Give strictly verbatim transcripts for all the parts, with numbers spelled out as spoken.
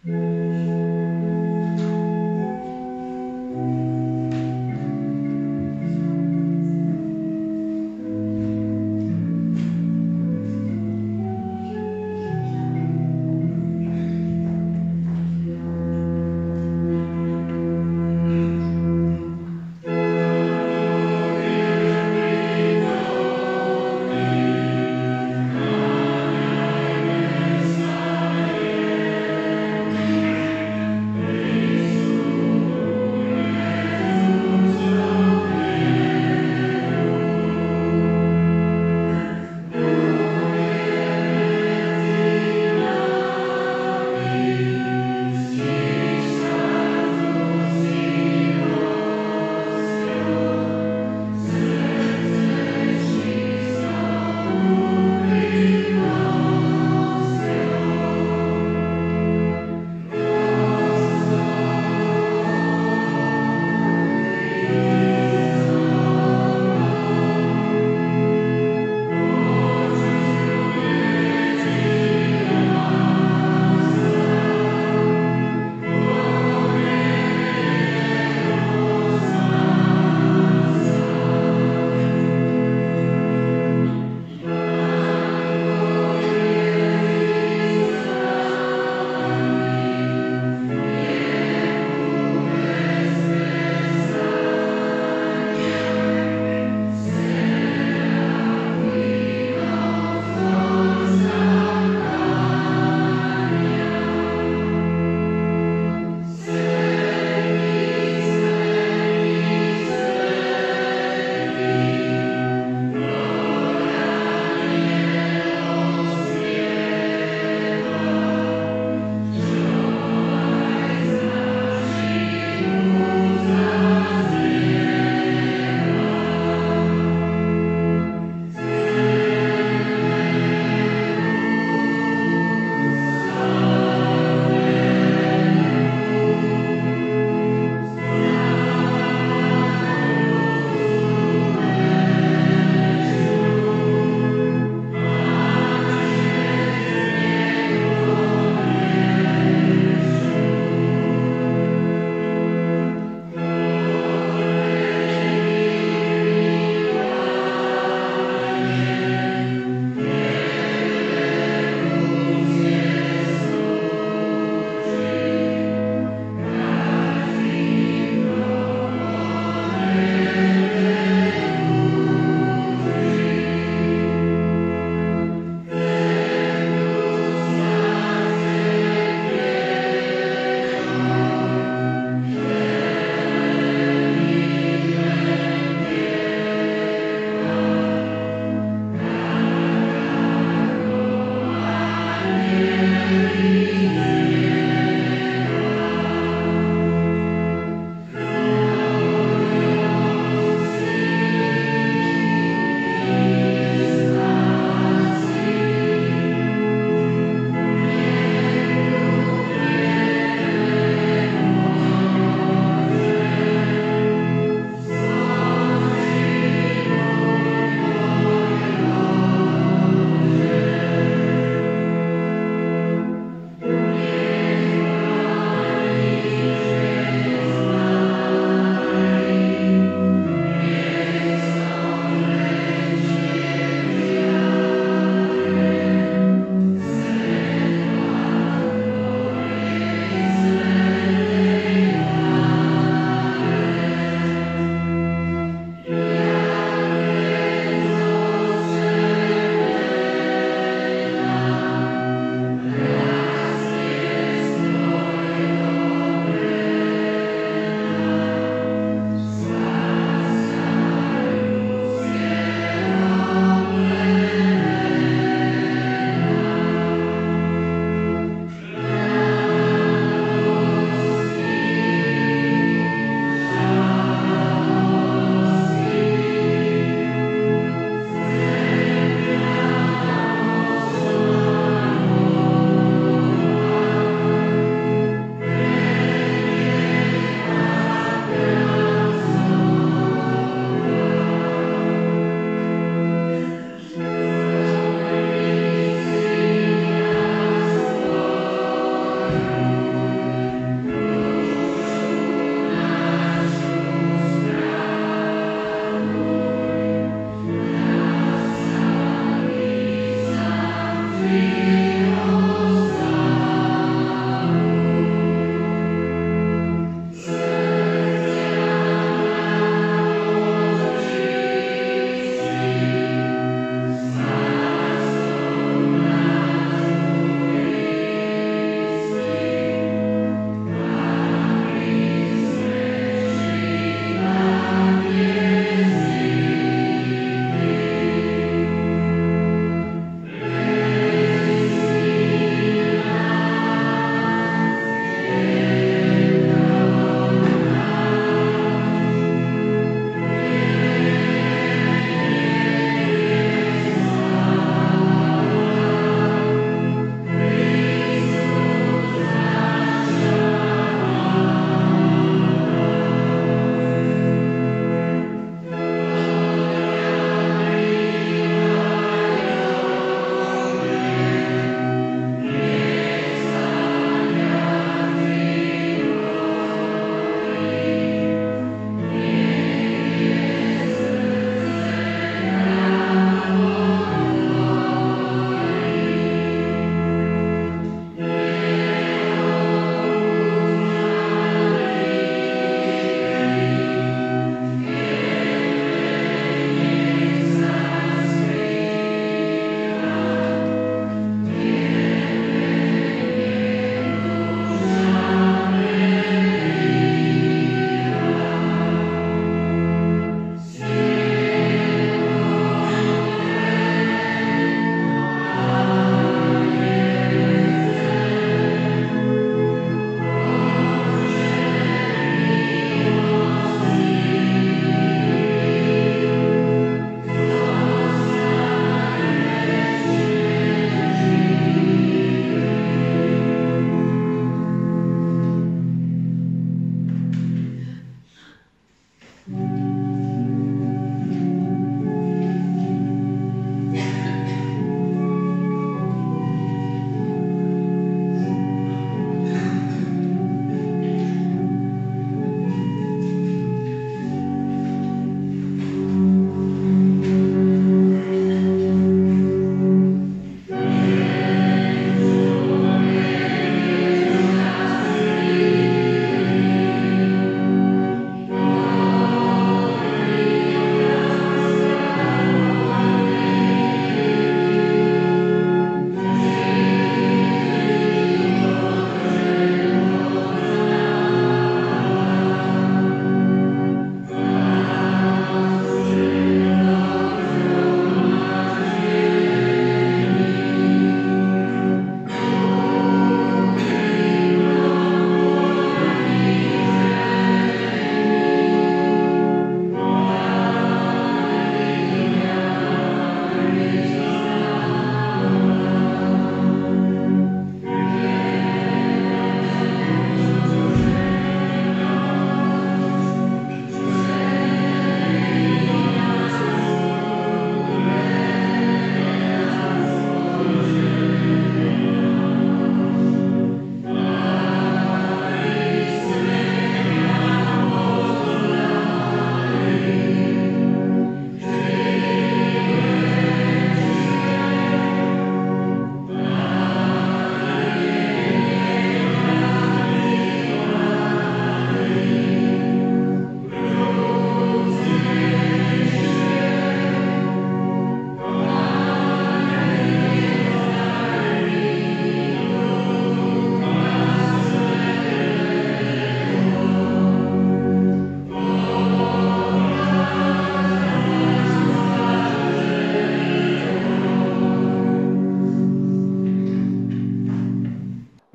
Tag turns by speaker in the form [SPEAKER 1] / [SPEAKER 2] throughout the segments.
[SPEAKER 1] Amen.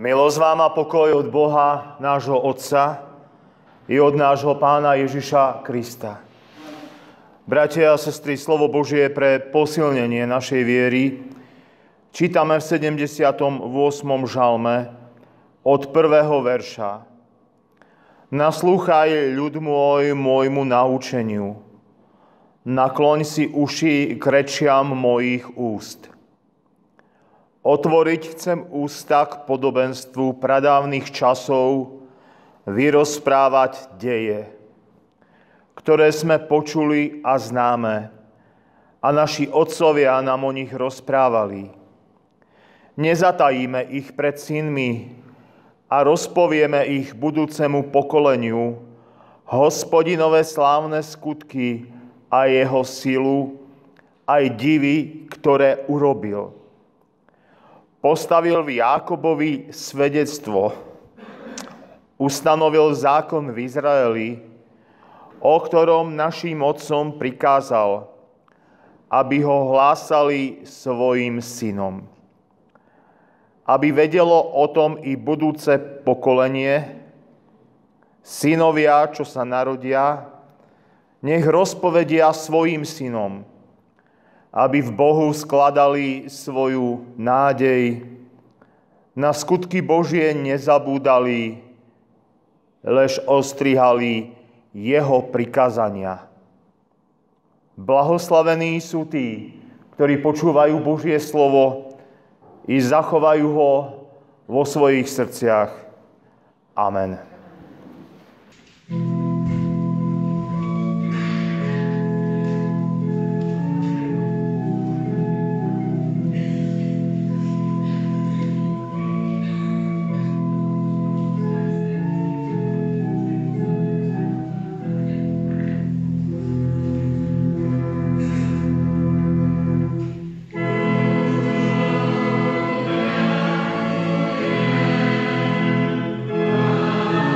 [SPEAKER 1] Milosť vám a pokoj od Boha, nášho Otca i od nášho Pána Ježiša Krista. Bratia a sestry, slovo Božie pre posilnenie našej viery čítame v sedemdesiatom ôsmom žalme od prvého verša. Naslúchaj, ľud môj, môjmu naučeniu. Nakloň si uši k rečiam mojich úst. Otvoriť chcem ústa k podobenstvu pradávnych časov, vyrozprávať deje, ktoré sme počuli a známe, a naši otcovia nám o nich rozprávali. Nezatajíme ich pred synmi a rozpovieme ich budúcemu pokoleniu, Hospodinové slávne skutky a jeho silu, aj divy, ktoré urobil. Postavil v Jákobovi svedectvo, ustanovil zákon v Izraeli, o ktorom našim otcom prikázal, aby ho hlásali svojim synom. Aby vedelo o tom i budúce pokolenie, synovia, čo sa narodia, nech rozpovedia svojim synom, aby v Bohu skladali svoju nádej, na skutky Božie nezabúdali, lež ostrihali jeho prikázania. Blahoslavení sú tí, ktorí počúvajú Božie slovo i zachovajú ho vo svojich srdciach. Amen.
[SPEAKER 2] Amen.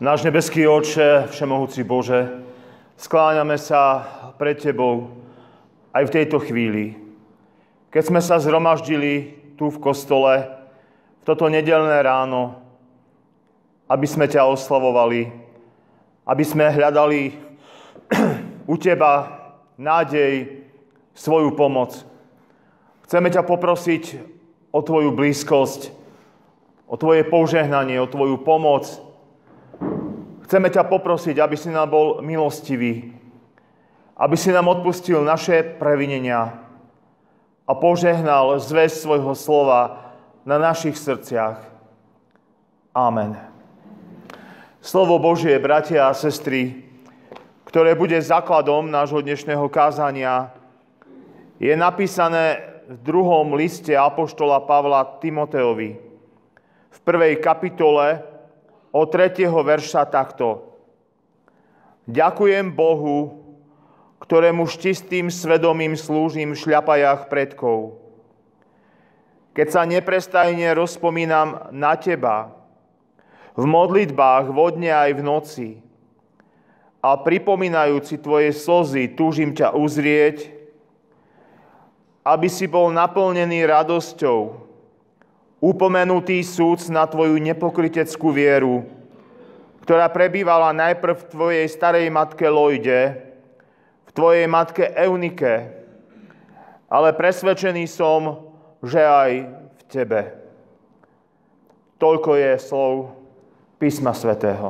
[SPEAKER 1] Náš nebeský Otče, všemohúci Bože, skláňame sa pred Tebou aj v tejto chvíli. Keď sme sa zhromaždili tu v kostole, v toto nedeľné ráno, aby sme ťa oslavovali, aby sme hľadali u Teba nádej, svoju pomoc. Chceme ťa poprosiť o Tvoju blízkosť, o Tvoje požehnanie, o Tvoju pomoc. Chceme ťa poprosiť, aby si nám bol milostivý, aby si nám odpustil naše previnenia a požehnal zväzť svojho slova na našich srdciach. Amen. Slovo Božie, bratia a sestry, ktoré bude základom nášho dnešného kázania, je napísané v druhom liste apoštola Pavla Timoteovi. V prvej kapitole od tretieho verša takto. Ďakujem Bohu, ktorému s čistým svedomím slúžim v šľapajách predkov. Keď sa neprestajne rozpomínam na Teba, v modlitbách vodne aj v noci, a pripomínajúci Tvoje slzy túžim ťa uzrieť, aby si bol naplnený radosťou, upomenutý súc na Tvoju nepokryteckú vieru, ktorá prebývala najprv v Tvojej starej matke Lojde, v Tvojej matke Eunike, ale presvedčený som, že aj v Tebe. Toľko je slov Písma svätého.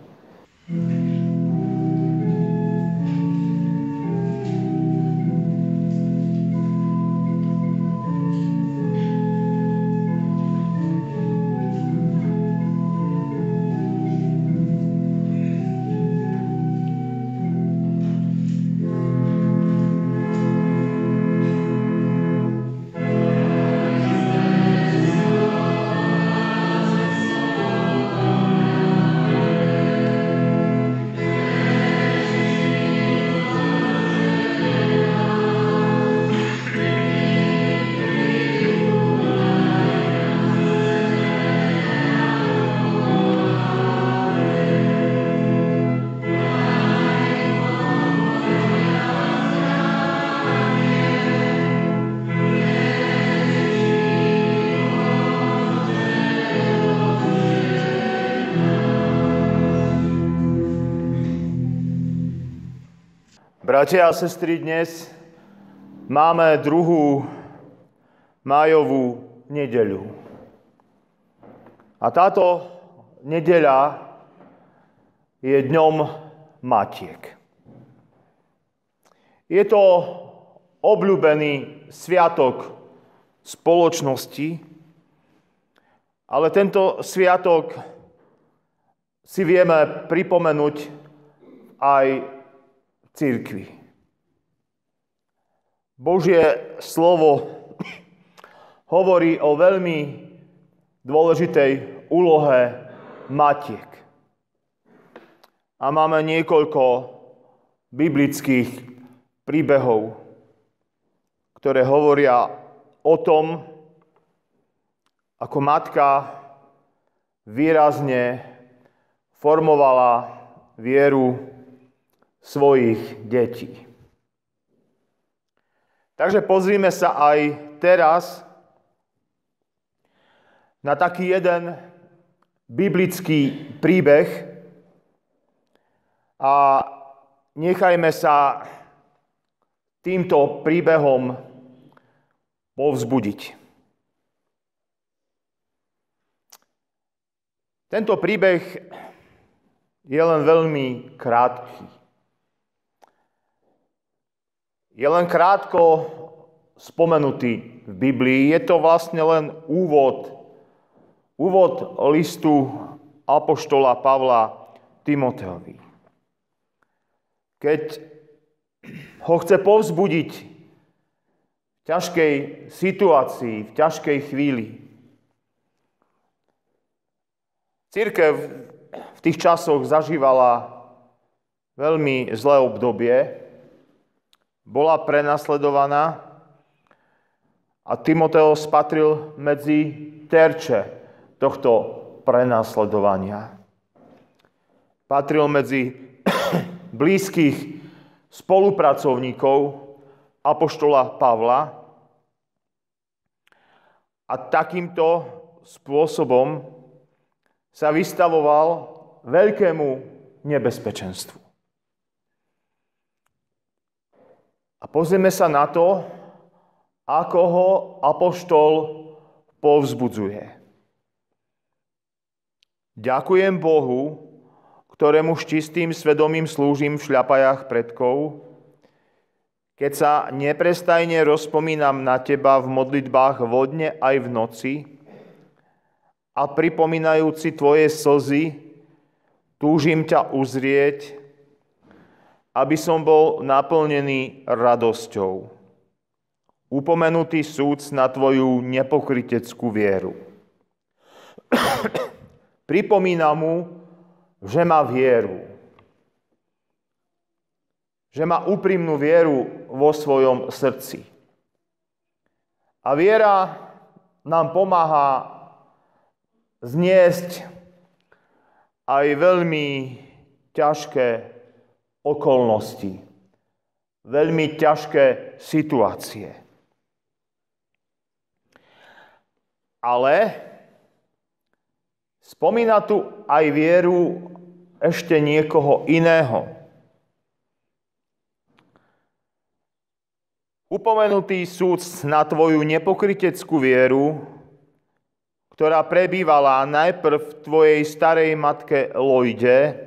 [SPEAKER 1] Bratia a sestry, dnes máme druhú májovú nedeľu. A táto nedeľa je dňom Matiek. Je to obľúbený sviatok spoločnosti, ale tento sviatok si vieme pripomenúť aj cirkvi. Božie slovo hovorí o veľmi dôležitej úlohe matiek. A máme niekoľko biblických príbehov, ktoré hovoria o tom, ako matka výrazne formovala vieru svojich detí. Takže pozrime sa aj teraz na taký jeden biblický príbeh a nechajme sa týmto príbehom povzbudiť. Tento príbeh je len veľmi krátky. Je len krátko spomenutý v Biblii. Je to vlastne len úvod, úvod listu apoštola Pavla Timoteovi. Keď ho chce povzbudiť v ťažkej situácii, v ťažkej chvíli. Cirkev v tých časoch zažívala veľmi zlé obdobie, bola prenasledovaná a Timoteos patril medzi terče tohto prenasledovania. patril medzi blízkych spolupracovníkov apoštola Pavla a takýmto spôsobom sa vystavoval veľkému nebezpečenstvu. A pozrieme sa na to, ako ho apoštol povzbudzuje. Ďakujem Bohu, ktorému s čistým svedomím slúžim v šľapajách predkov, keď sa neprestajne rozpomínam na teba v modlitbách vodne aj v noci a pripomínajúci tvoje slzy, túžim ťa uzrieť, aby som bol naplnený radosťou. Upomenutý súc na tvoju nepokryteckú vieru. Pripomína mu, že má vieru. Že má úprimnú vieru vo svojom srdci. A viera nám pomáha zniesť aj veľmi ťažké okolnosti, veľmi ťažké situácie. Ale spomína tu aj vieru ešte niekoho iného. Upomenutý súc na tvoju nepokryteckú vieru, ktorá prebývala najprv v tvojej starej matke Lojde,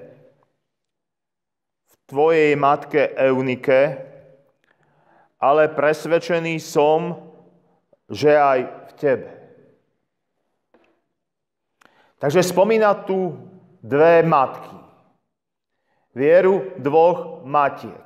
[SPEAKER 1] v tvojej matke Eunike, ale presvedčený som, že aj v tebe. Takže spomína tu dve matky. Vieru dvoch matiek.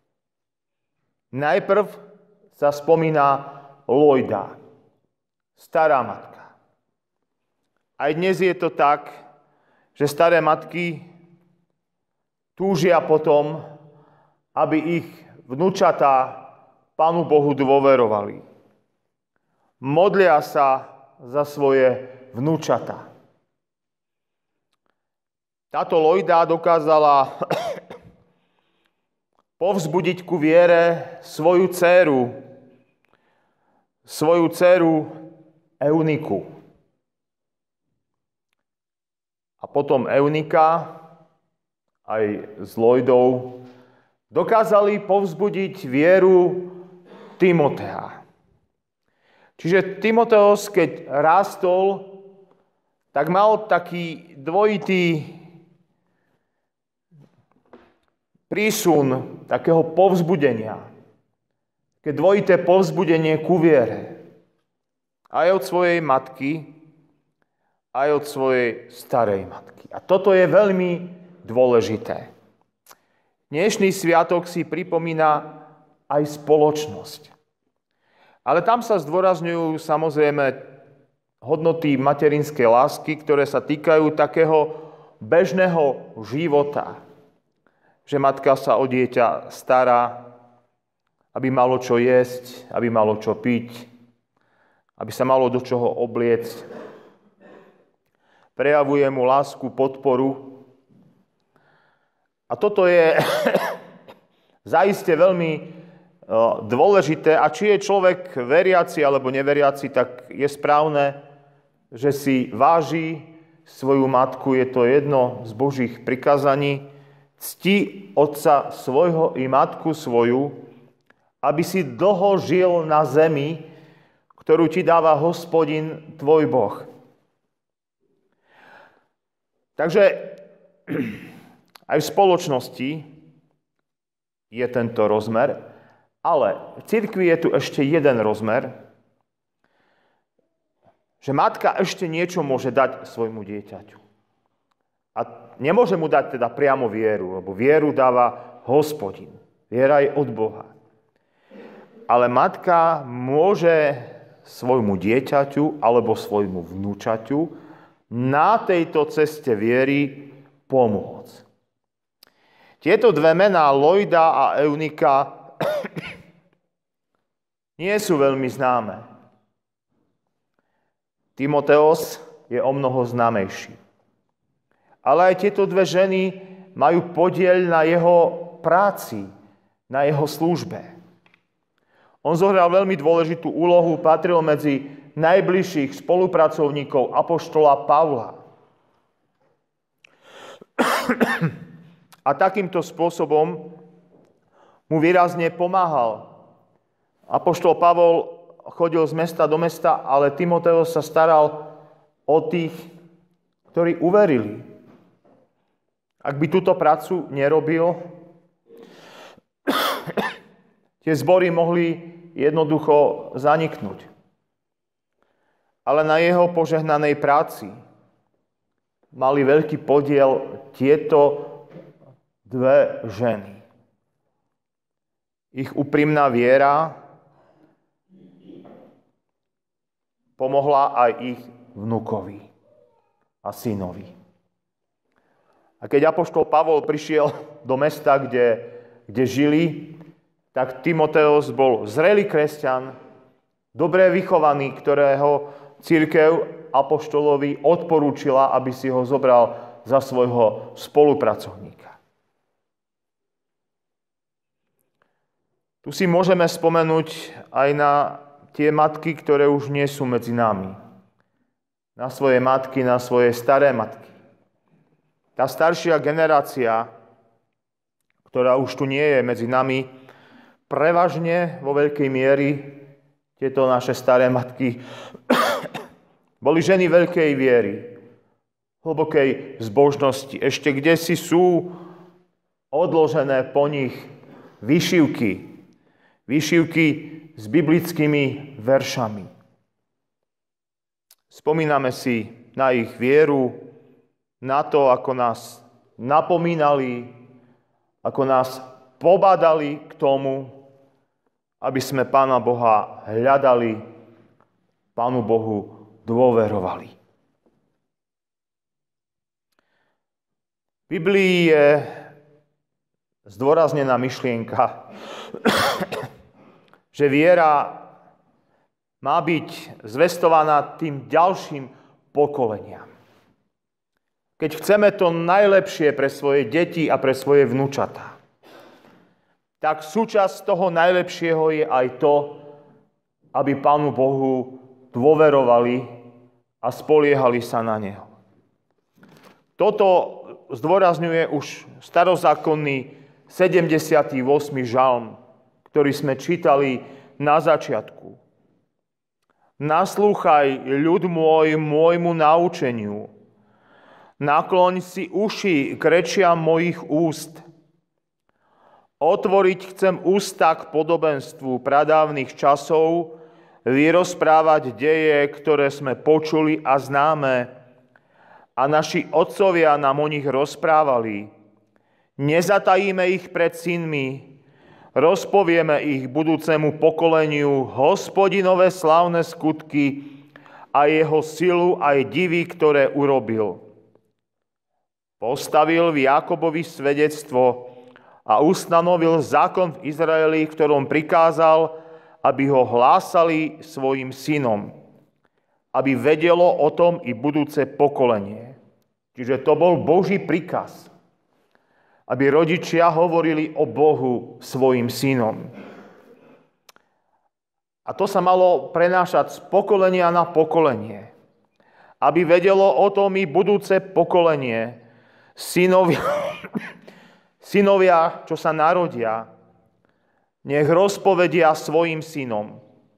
[SPEAKER 1] Najprv sa spomína Lojda, stará matka. Aj dnes je to tak, že staré matky túžia potom, aby ich vnúčatá Pánu Bohu dôverovali. Modlia sa za svoje vnúčatá. Táto Lojda dokázala povzbudiť ku viere svoju dcéru, svoju dcéru Euniku. A potom Eunika aj s Lojdou dokázali povzbudiť vieru Timotea. Čiže Timoteos, keď rástol, tak mal taký dvojitý prísun takého povzbudenia. Také dvojité povzbudenie ku viere. Aj od svojej matky, aj od svojej starej matky. A toto je veľmi dôležité. Dnešný sviatok si pripomína aj spoločnosť. Ale tam sa zdôrazňujú samozrejme hodnoty materinskej lásky, ktoré sa týkajú takého bežného života. Že matka sa o dieťa stará, aby malo čo jesť, aby malo čo piť, aby sa malo do čoho obliecť. Prejavuje mu lásku, podporu. A toto je zaiste veľmi dôležité. A či je človek veriaci alebo neveriaci, tak je správne, že si váži svoju matku. Je to jedno z Božích prikázaní. Cti otca svojho i matku svoju, aby si dlho žil na zemi, ktorú ti dáva Hospodin tvoj Boh. Takže aj v spoločnosti je tento rozmer, ale v cirkvi je tu ešte jeden rozmer, že matka ešte niečo môže dať svojmu dieťaťu. A nemôže mu dať teda priamo vieru, lebo vieru dáva Hospodin. Viera je od Boha. Ale matka môže svojmu dieťaťu alebo svojmu vnúčaťu na tejto ceste viery pomôcť. Tieto dve mená, Lojda a Eunika, nie sú veľmi známe. Timoteos je omnoho známejší. Ale aj tieto dve ženy majú podiel na jeho práci, na jeho službe. On zohral veľmi dôležitú úlohu, patril medzi najbližších spolupracovníkov apoštola Pavla. A takýmto spôsobom mu výrazne pomáhal. Apoštol Pavol chodil z mesta do mesta, ale Timoteus sa staral o tých, ktorí uverili. Ak by túto prácu nerobil, tie zbory mohli jednoducho zaniknúť. Ale na jeho požehnanej práci mali veľký podiel tieto dve ženy. Ich úprimná viera pomohla aj ich vnukovi a synovi. A keď apoštol Pavol prišiel do mesta, kde, kde žili, tak Timoteus bol zrelý kresťan, dobre vychovaný, ktorého cirkev apoštolovi odporúčila, aby si ho zobral za svojho spolupracovníka. Tu si môžeme spomenúť aj na tie matky, ktoré už nie sú medzi nami. Na svoje matky, na svoje staré matky. Tá staršia generácia, ktorá už tu nie je medzi nami, prevažne vo veľkej miery tieto naše staré matky boli ženy veľkej viery, hlbokej zbožnosti. Ešte kdesi sú odložené po nich výšivky, výšivky s biblickými veršami. Spomíname si na ich vieru, na to, ako nás napomínali, ako nás pobádali k tomu, aby sme Pána Boha hľadali, Pánu Bohu dôverovali. V Biblii je zdôraznená myšlienka, že viera má byť zvestovaná tým ďalším pokoleniam. Keď chceme to najlepšie pre svoje deti a pre svoje vnúčatá, tak súčasť toho najlepšieho je aj to, aby Pánu Bohu dôverovali a spoliehali sa na Neho. Toto zdôrazňuje už starozákonný sedemdesiaty ôsmy žalm, ktorý sme čítali na začiatku. Naslúchaj, ľud môj, môjmu naučeniu. Nakloň si uši k rečiam mojich úst. Otvoriť chcem ústa k podobenstvu pradávnych časov, vyrozprávať deje, ktoré sme počuli a známe, a naši otcovia nám o nich rozprávali. Nezatajíme ich pred synmi, rozpovieme ich budúcemu pokoleniu Hospodinové slávne skutky a jeho silu aj divy, ktoré urobil. Postavil v Jákobovi svedectvo a ustanovil zákon v Izraeli, v ktorom prikázal, aby ho hlásali svojim synom, aby vedelo o tom i budúce pokolenie. Čiže to bol Boží príkaz, aby rodičia hovorili o Bohu svojim synom. A to sa malo prenášať z pokolenia na pokolenie, aby vedelo o tom i budúce pokolenie. Synovia, synovia, čo sa narodia, nech rozpovedia svojim synom,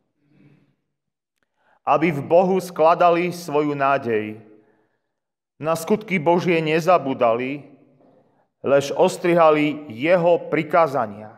[SPEAKER 1] aby v Bohu skladali svoju nádej. Na skutky Božie nezabudali, lež ostrihali jeho prikázania.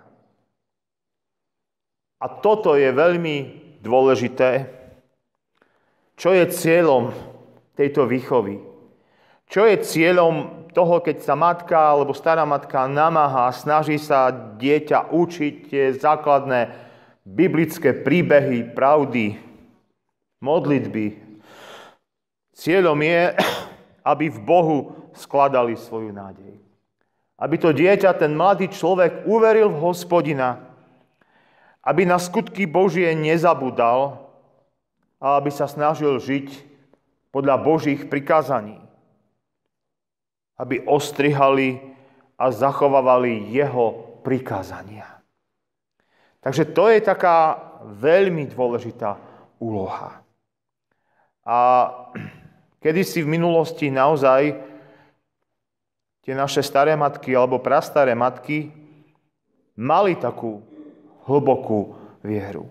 [SPEAKER 1] A toto je veľmi dôležité. Čo je cieľom tejto výchovy? Čo je cieľom toho, keď sa matka alebo stará matka namáha, snaží sa dieťa učiť tie základné biblické príbehy, pravdy, modlitby. Cieľom je, aby v Bohu skladali svoju nádej. Aby to dieťa, ten mladý človek, uveril v Hospodina, aby na skutky Božie nezabudal a aby sa snažil žiť podľa Božích prikázaní. Aby ostrihali a zachovávali jeho prikázania. Takže to je taká veľmi dôležitá úloha. A kedysi v minulosti naozaj tie naše staré matky alebo prastaré matky mali takú hlbokú vieru.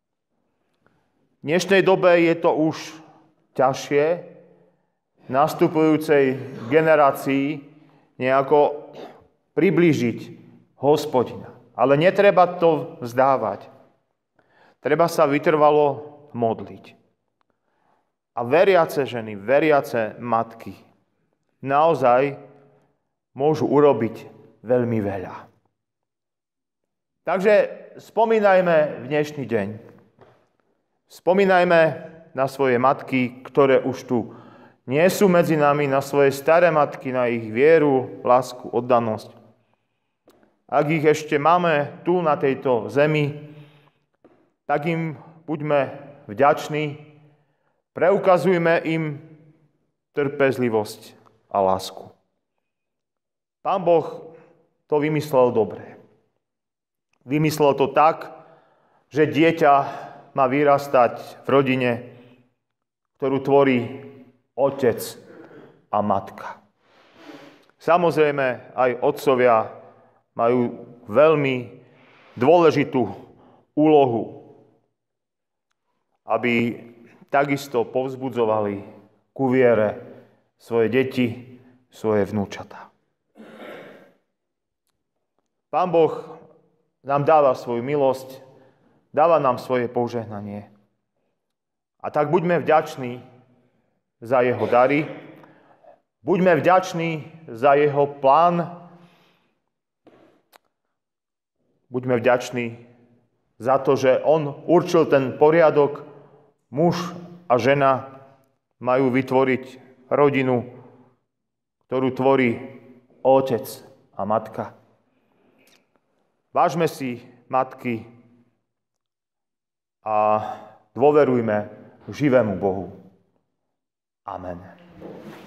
[SPEAKER 1] V dnešnej dobe je to už ťažšie nastupujúcej generácii nejako priblížiť Hospodina. Ale netreba to vzdávať. Treba sa vytrvalo modliť. A veriace ženy, veriace matky naozaj môžu urobiť veľmi veľa. Takže spomínajme v dnešný deň. Spomínajme na svoje matky, ktoré už tu nie sú medzi nami, na svoje staré matky, na ich vieru, lásku, oddanosť. Ak ich ešte máme tu na tejto zemi, tak im buďme vďační, preukazujme im trpezlivosť a lásku. Pán Boh to vymyslel dobre. Vymyslel to tak, že dieťa má vyrastať v rodine, ktorú tvorí otec a matka. Samozrejme, aj otcovia majú veľmi dôležitú úlohu, aby takisto povzbudzovali ku viere svoje deti, svoje vnúčatá. Pán Boh nám dáva svoju milosť, dáva nám svoje požehnanie. A tak buďme vďační za jeho dary, buďme vďační za jeho plán, buďme vďační za to, že on určil ten poriadok, muž a žena majú vytvoriť rodinu, ktorú tvorí otec a matka. Vážme si matky a dôverujme živému Bohu. Amen.